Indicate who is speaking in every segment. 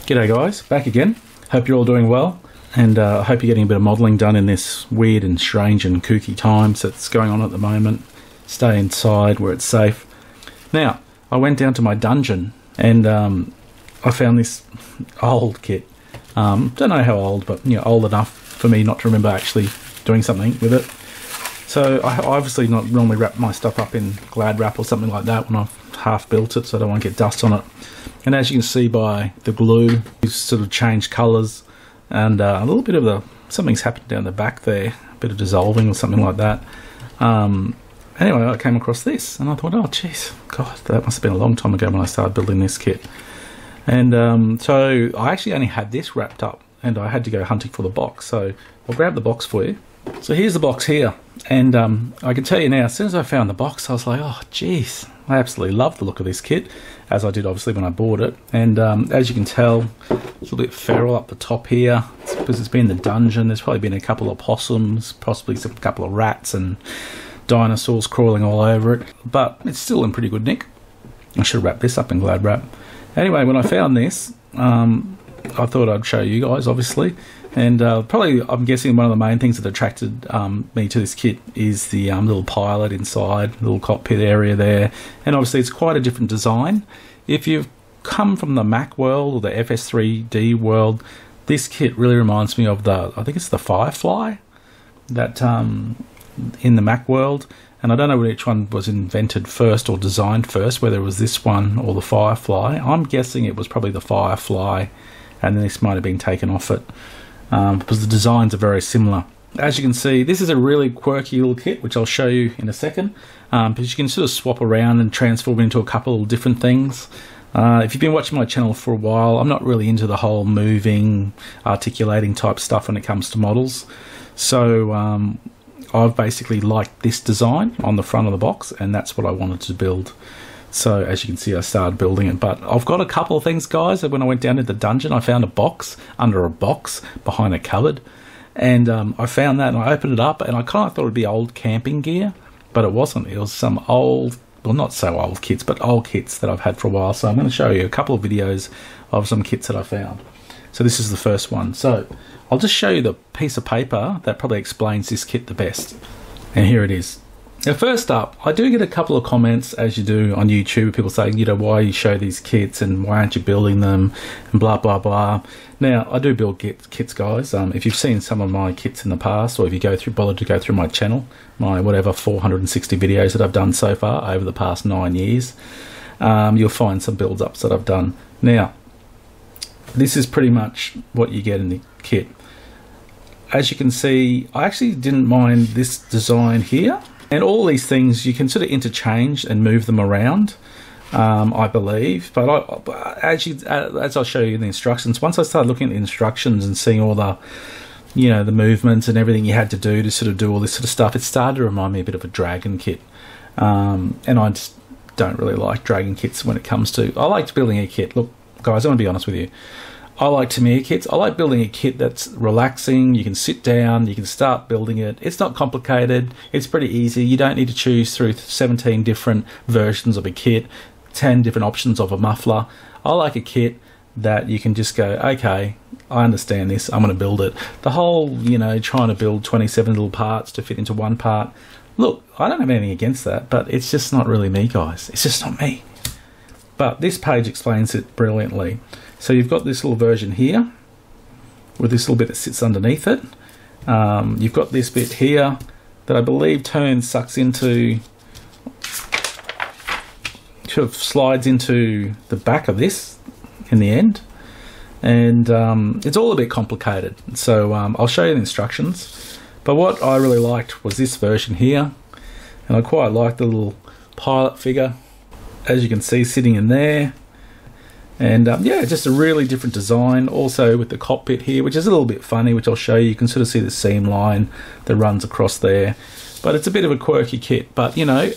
Speaker 1: G'day guys, back again. Hope you're all doing well, and I hope you're getting a bit of modelling done in this weird and strange and kooky times that's going on at the moment. Stay inside where it's safe. Now, I went down to my dungeon and I found this old kit. Don't know how old, but old enough for me not to remember actually doing something with it. So I obviously not normally wrap my stuff up in Glad wrap or something like that when I've half built it, so I don't want to get dust on it. And as you can see by the glue, it's sort of changed colours, and a little bit of something's happened down the back there, a bit of dissolving or something like that. Anyway, I came across this and I thought, oh jeez, God, that must have been a long time ago when I started building this kit. And so I actually only had this wrapped up and I had to go hunting for the box, so I'll grab the box for you. So here's the box here, and I can tell you now, as soon as I found the box, I was like, oh jeez, I absolutely love the look of this kit, as I did obviously when I bought it. And as you can tell, it's a little bit feral up the top here. It's because it's been in the dungeon. There's probably been a couple of possums, possibly a couple of rats and dinosaurs crawling all over it, but it's still in pretty good nick. I should have wrapped this up in Glad wrap. Anyway, when I found this, I thought I'd show you guys, obviously. And probably, I'm guessing one of the main things that attracted me to this kit is the little pilot inside, little cockpit area there. And obviously it's quite a different design. If you've come from the Mac world or the FS3D world, this kit really reminds me of I think it's the Firefly that in the Mac world. And I don't know which one was invented first or designed first, whether it was this one or the Firefly. I'm guessing it was probably the Firefly, and then this might have been taken off it. Because the designs are very similar. As you can see, this is a really quirky little kit, which I'll show you in a second. Because you can sort of swap around and transform into a couple of different things. If you've been watching my channel for a while, I'm not really into the whole moving, articulating type stuff when it comes to models. So I've basically liked this design on the front of the box, and that's what I wanted to build. So as you can see, I started building it, but I've got a couple of things, guys. When I went down to the dungeon, I found a box under a box behind a cupboard, and I found that and I opened it up, and I kind of thought it'd be old camping gear, but it wasn't. It was some old, well, not so old kits, but old kits that I've had for a while. So I'm going to show you a couple of videos of some kits that I found. So this is the first one. So I'll just show you the piece of paper that probably explains this kit the best. And here it is. Now, first up, I do get a couple of comments, as you do on YouTube, people saying, why you show these kits and why aren't you building them and blah, blah, blah. Now, I do build kits, guys. If you've seen some of my kits in the past, or if you bother to go through my channel, my whatever 460 videos that I've done so far over the past 9 years, you'll find some build-ups that I've done. Now, this is pretty much what you get in the kit. As you can see, I actually didn't mind this design here. And all these things, you can sort of interchange and move them around, I believe. But as I'll show you in the instructions, once I started looking at the instructions and seeing all the, the movements and everything you had to do to sort of do all this sort of stuff, it started to remind me a bit of a dragon kit. And I just don't really like dragon kits when it comes to... I liked building a kit. Look, guys, I want to be honest with you. I like Tamiya kits. I like building a kit that's relaxing. You can sit down, you can start building it. It's not complicated. It's pretty easy. You don't need to choose through 17 different versions of a kit, 10 different options of a muffler. I like a kit that you can just go, okay, I understand this, I'm going to build it. The whole, trying to build 27 little parts to fit into one part. Look, I don't have anything against that, but it's just not really me, guys. It's just not me. But this page explains it brilliantly. So you've got this little version here with this little bit that sits underneath it. You've got this bit here that I believe sucks into, sort of slides into the back of this in the end. And it's all a bit complicated. So I'll show you the instructions. But what I really liked was this version here. And I quite like the little pilot figure, as you can see, sitting in there. And yeah, just a really different design. Also with the cockpit here, which is a little bit funny, which I'll show you. You can sort of see the seam line that runs across there. But it's a bit of a quirky kit. But,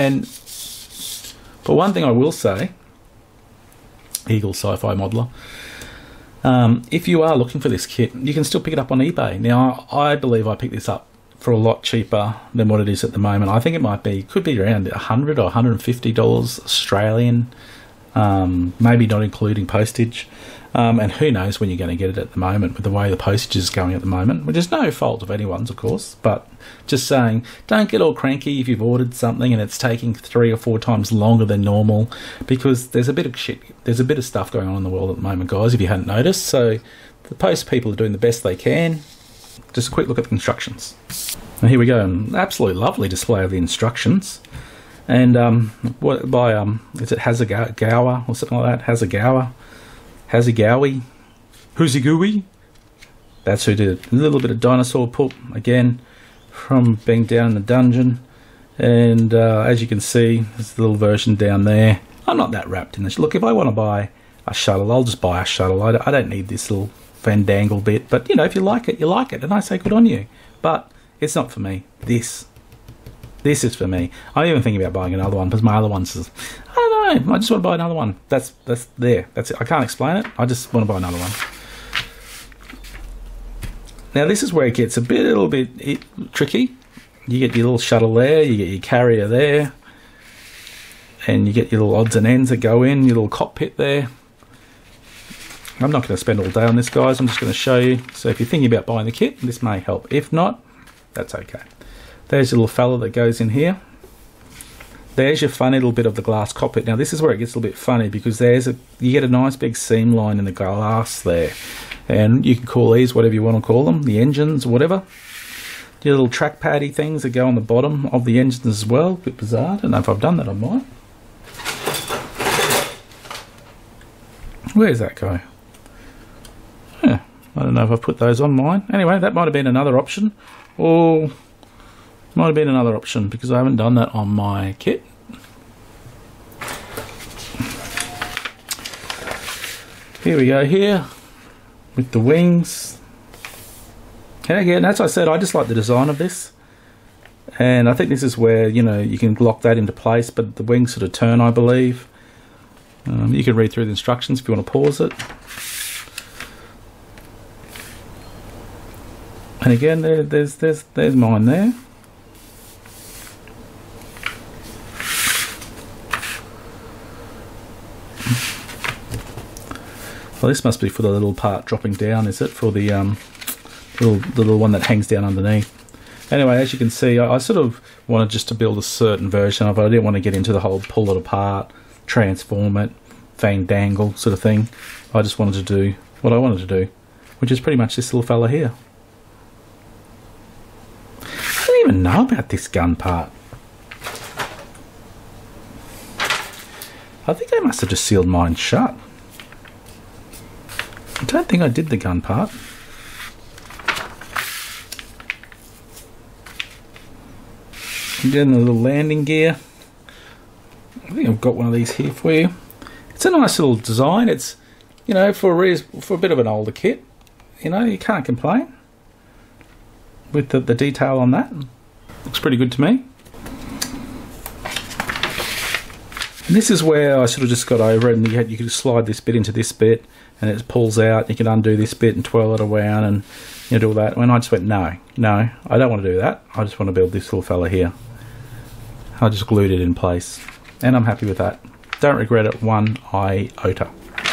Speaker 1: but one thing I will say, Eagle Sci-Fi Modeler, if you are looking for this kit, you can still pick it up on eBay. Now, I believe I picked this up for a lot cheaper than what it is at the moment. I think it could be around $100 or $150 Australian. maybe not including postage. And who knows when you're going to get it at the moment with the way the postage is going at the moment, which is no fault of anyone's, of course, but just saying, don't get all cranky if you've ordered something and it's taking 3 or 4 times longer than normal, because there's a bit of stuff going on in the world at the moment, guys, if you hadn't noticed. So the post people are doing the best they can. Just a quick look at the instructions. And here we go, an absolutely lovely display of the instructions. And is it Hasegawa or something like that? Hasegawi, Huzigui. That's who did it. A little bit of dinosaur poop again from being down in the dungeon. And as you can see, there's a little version down there. I'm not that wrapped in this. Look, if I want to buy a shuttle, I'll just buy a shuttle. I don't need this little fandangle bit. But, you know, if you like it, you like it. And I say good on you. But it's not for me. This is for me. I'm even thinking about buying another one because my other one's just, I don't know, I just want to buy another one. That's there. That's it. I can't explain it. I just want to buy another one. Now this is where it gets a little bit tricky. You get your little shuttle there, you get your carrier there, and you get your little odds and ends that go in, your little cockpit there. I'm not going to spend all day on this, guys. I'm just going to show you. So if you're thinking about buying the kit, this may help. If not, that's okay. There's your little fella that goes in here. There's your funny little bit of the glass cockpit. Now this is where it gets a little bit funny because you get a nice big seam line in the glass there. And you can call these whatever you want to call them, the engines or whatever. Your little trackpaddy things that go on the bottom of the engines as well. A bit bizarre. I don't know if I've done that on mine. Where's that go? Yeah, I don't know if I've put those on mine. Anyway, that might have been another option. Or might have been another option because I haven't done that on my kit. Here we go here with the wings. And again, as I said, I just like the design of this. And I think this is where, you know, you can lock that into place, but the wings sort of turn, I believe. You can read through the instructions if you want to pause it. And again, there's mine there. Well, this must be for the little part dropping down, is it? For the little one that hangs down underneath. Anyway, as you can see, I sort of wanted just to build a certain version of it. I didn't want to get into the whole pull it apart, transform it, fandangle sort of thing. I just wanted to do what I wanted to do, which is pretty much this little fella here. I don't even know about this gun part. I think I must have just sealed mine shut. I don't think I did the gun part. Again, the little landing gear. I think I've got one of these here for you. It's a nice little design. It's, you know, for a bit of an older kit, you know, you can't complain with the detail on that. Looks pretty good to me. And this is where I sort of just got over it, and you can slide this bit into this bit, and it pulls out. You can undo this bit and twirl it around, and you know, do all that. And I just went, no, I don't want to do that. I just want to build this little fella here. I just glued it in place, and I'm happy with that. Don't regret it one iota.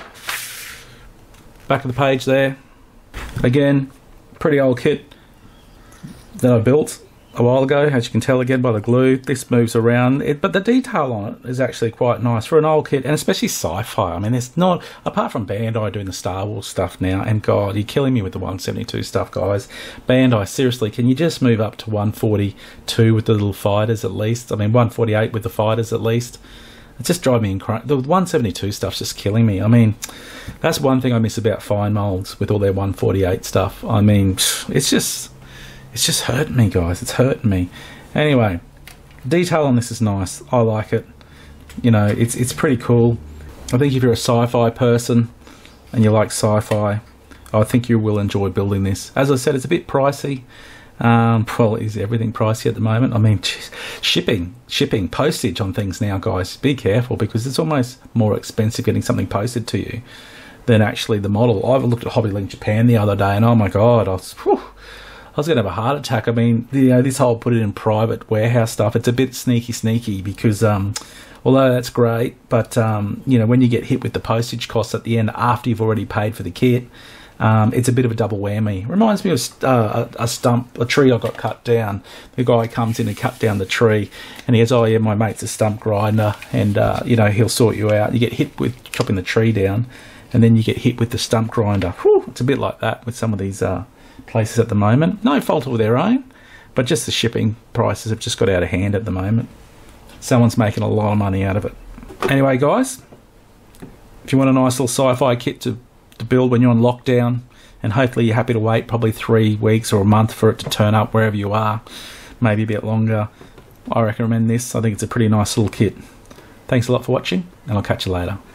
Speaker 1: Back of the page there. Again, pretty old kit that I built a while ago, as you can tell again by the glue. This moves around, but the detail on it is actually quite nice for an old kit, and especially sci-fi. I mean, it's not, apart from Bandai doing the Star Wars stuff now, and God, you're killing me with the 172 stuff, guys. Bandai, seriously, can you just move up to 142 with the little fighters at least? I mean, 148 with the fighters at least. It just drives me crazy. The 172 stuff's just killing me. I mean, that's one thing I miss about Fine Molds with all their 148 stuff. I mean, it's just hurting me, guys. It's hurting me. Anyway, detail on this is nice. I like it. You know, it's pretty cool. I think if you're a sci-fi person and you like sci-fi, I think you will enjoy building this. As I said, it's a bit pricey. Well, is everything pricey at the moment? I mean, shipping, postage on things now, guys. Be careful, because it's almost more expensive getting something posted to you than actually the model. I looked at Hobbylink Japan the other day, and oh my God, I was going to have a heart attack. I mean, you know, this whole put it in private warehouse stuff, it's a bit sneaky because all although that's great, but you know, when you get hit with the postage costs at the end after you've already paid for the kit, it's a bit of a double whammy. Reminds me of a tree I got cut down. The guy comes in and cut down the tree, and he goes, "Oh yeah, my mate's a stump grinder, and you know, he'll sort you out." You get hit with chopping the tree down, and then you get hit with the stump grinder. Whew, it's a bit like that with some of these places at the moment. No fault of their own, but just the shipping prices have just got out of hand at the moment. Someone's making a lot of money out of it. Anyway, guys, if you want a nice little sci-fi kit to build when you're on lockdown, and hopefully you're happy to wait probably 3 weeks or a month for it to turn up wherever you are, maybe a bit longer, I recommend this. I think it's a pretty nice little kit. Thanks a lot for watching, and I'll catch you later.